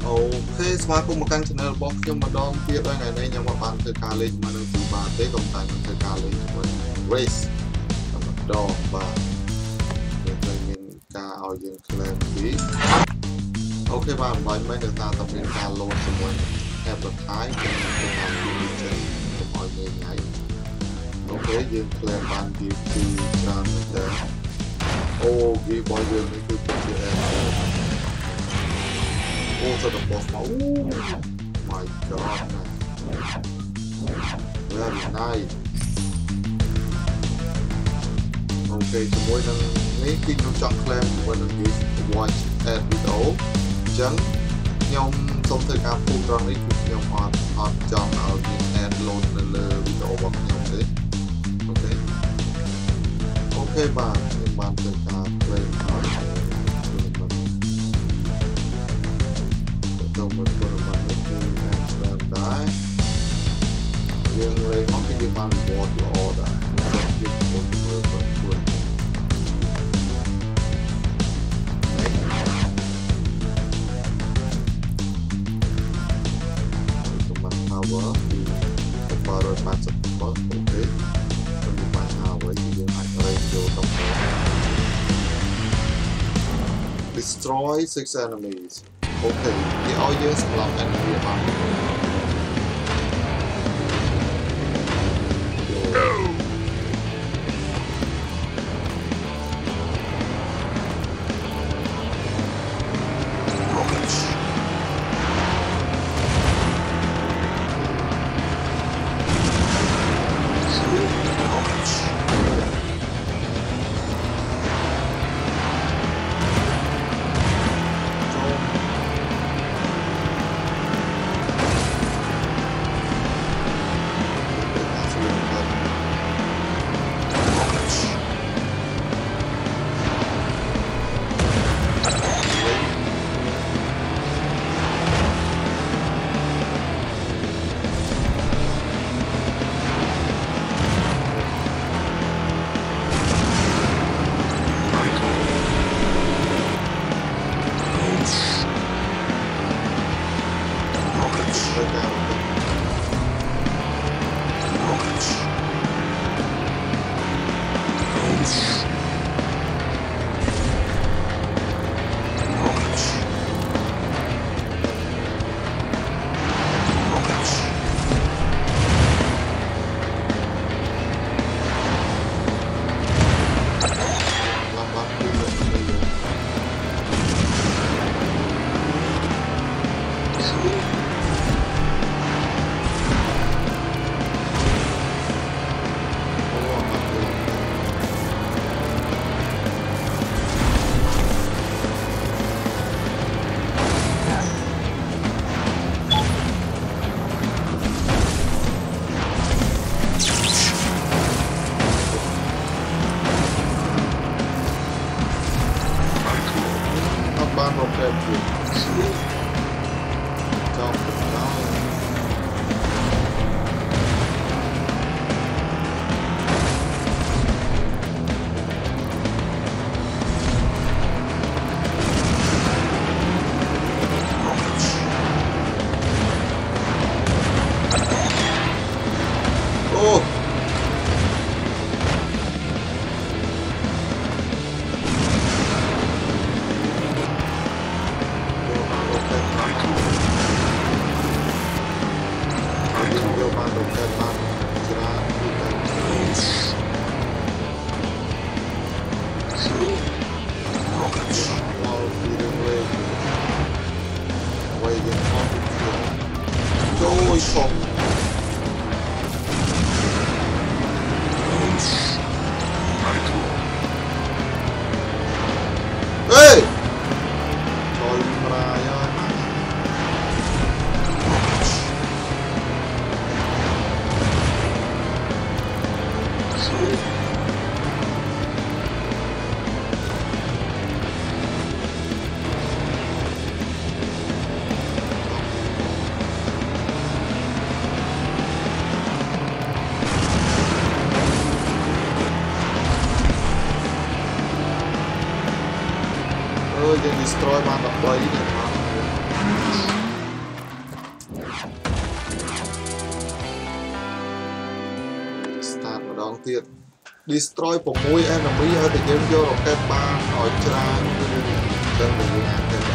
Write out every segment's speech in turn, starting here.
Ok,ស្វាគមន៍មកកាន់ channel របស់ខ្ញុំម្ដងទៀតហើយថ្ងៃនេះខ្ញុំមកបានធ្វើការលេងជាមួយនឹងទីបាទេក៏តែខ្ញុំធ្វើការលេងជាមួយ race តែម្ដងបាទយើងត្រូវមានការឲ្យយើង claim ពីអូខេបាទអំបញ្ញមិនដោយសារតែមានការ load ជាមួយ advertise ខ្ញុំធ្វើការលេងចេញកុំឲ្យងាយងាយអូខេយើង claim បាន gift ពីច្រើនមែនតើអូ gift របស់យើងនេះគឺពិតជា Oh, so the boss now. Oh my god, man. Very nice. Okay,ជាមួយនឹងនេះគឺខ្ញុំចង់ claim ជាមួយនឹង gift watch ad video អញ្ចឹងខ្ញុំសូមធ្វើការពូត្រង់នេះគឺខ្ញុំអត់ចង់ឲ្យមាន ad load នៅលើ video របស់ខ្ញុំទេអូខេបាទខ្ញុំបានធ្វើការ claim ហើយមួយខ្លួនរបស់នេះគឺតាមដែរយើងលេងមកគឺយើងបាន reward ល្អដែរយើងចូលទៅមើលខ្លួនសម្រាប់ power គឺ power 80អូខេខ្ញុំមានបញ្ហាអ្វីគឺយើងអាច range ចូលទៅ destroy 6 enemies អូខេគេឲ្យយើងសម្រាប់ enemy បាន យើង destroy បាន13 ទៀត destroy 6 enemy ឲ្យតែយើងយករ៉ុកេតបានឲ្យច្រើនគឺដឹងតែយើងអាចទៅបាន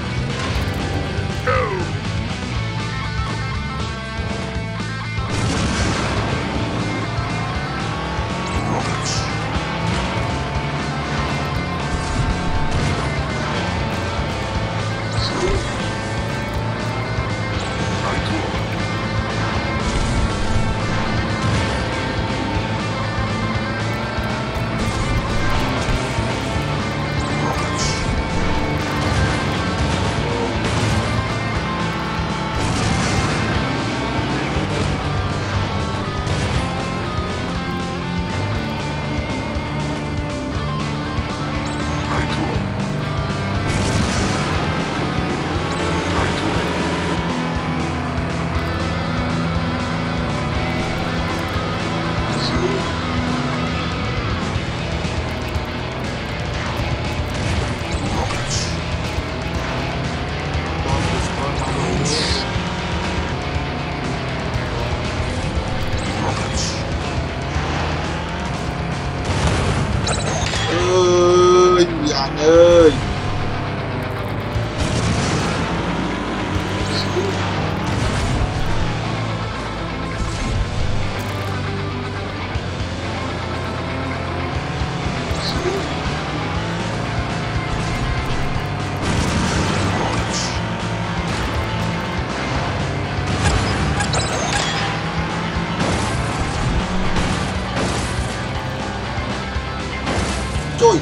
ơi. Trời.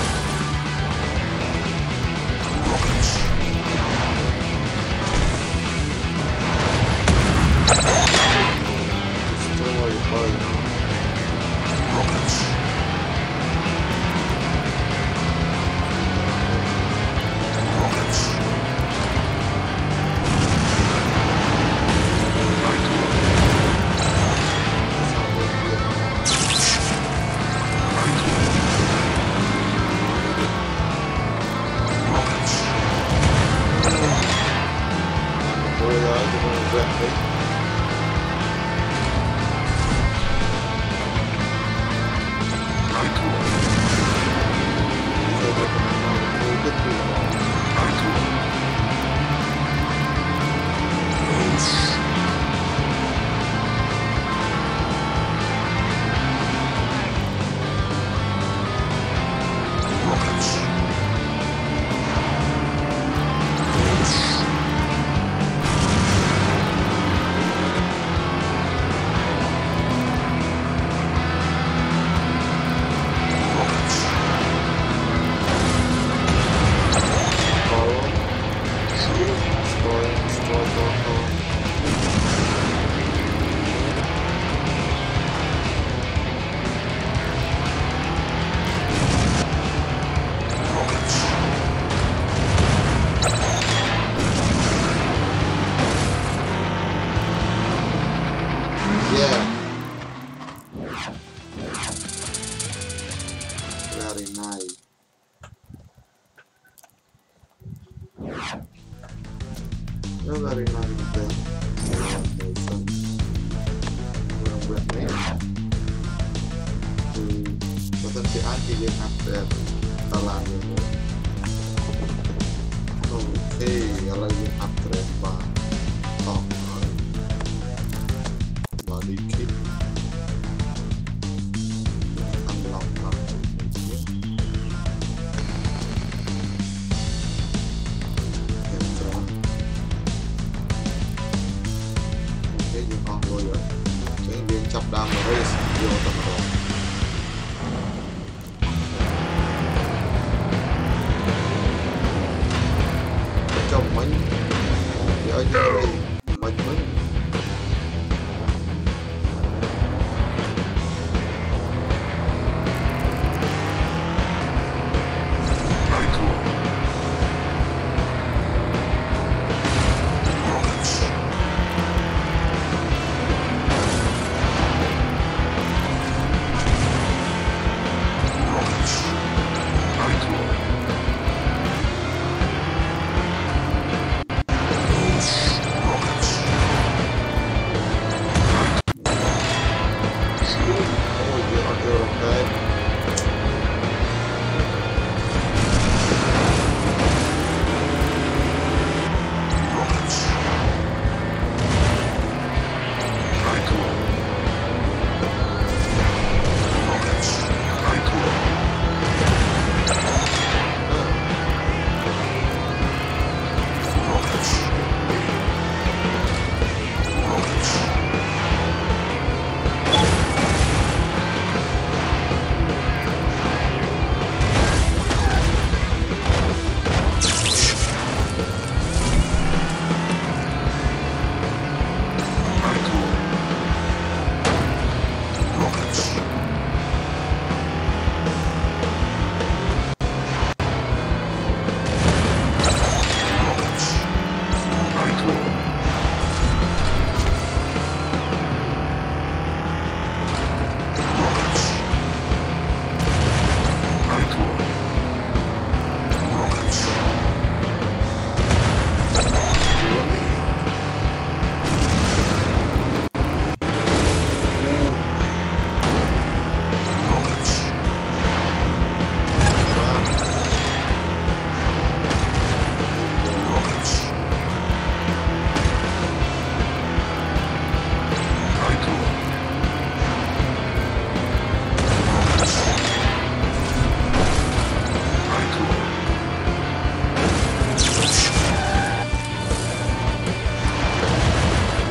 Very nice. Very nice then. Betul si Anji yang update dalam ini. Oke, kalau yang upgrade bang, top body kit, unlock lah. Chop down the race vô tầm độ trong mình ở đây mình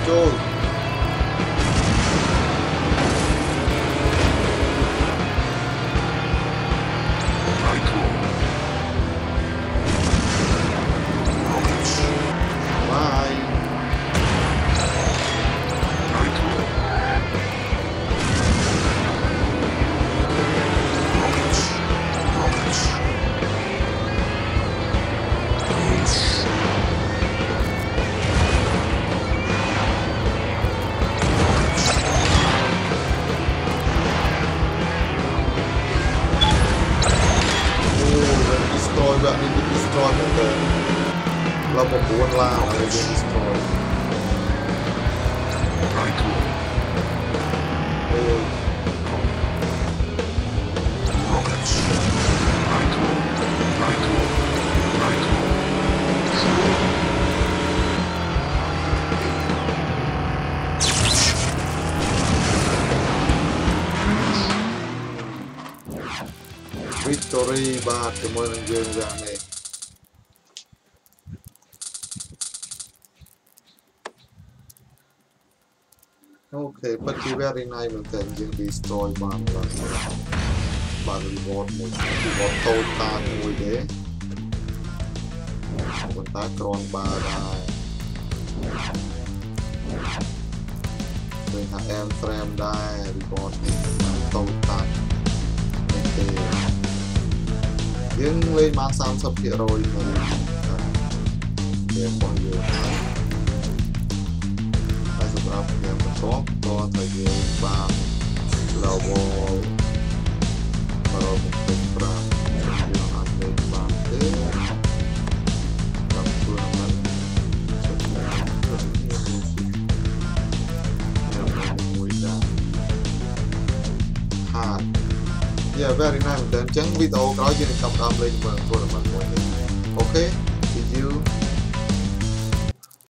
ចូលแบบนี้เป็น destroy เหมือนเดิมเราบอกวนล่าอะไรเป็น destroy Victory បាទជាមួយនឹងយើងយ៉ាងនេះអូខេពិតជា very nice មែនតើយើង destroy បានបាទ reward មួយ reward តូចតាចមួយទេប៉ុន្តែគ្រាន់បើដែរដូចថា M frame ដែរ reward នេះតូចតាចនេះទេយើងលេងបាន 30% នៃเกมរបស់យើងហើយសម្រាប់เกมបន្ទាប់ក៏ត្រូវយើងបាន level 165យើងអាចលេងបានទេដល់ខ្លួនហ្នឹងមួយដែរហាត់Yeah, very nice. Dan, chẳng video có gì cầm đam lên mà tôi là mình mọi người. Ok.